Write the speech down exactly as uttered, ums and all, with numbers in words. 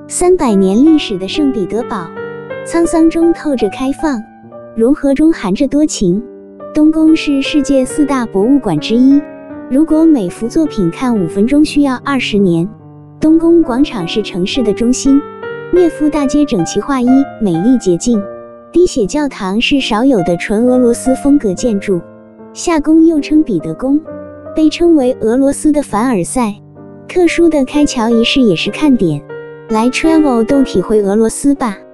三百年历史的圣彼得堡，沧桑中透着开放，融合中含着多情。东宫是世界四大博物馆之一，如果每幅作品看五分钟需要二十年。东宫广场是城市的中心，涅夫大街整齐划一，美丽洁净。滴血教堂是少有的纯俄罗斯风格建筑，夏宫又称彼得宫，被称为俄罗斯的凡尔赛。特殊的开桥仪式也是看点，来 Travel 洞体会俄罗斯吧。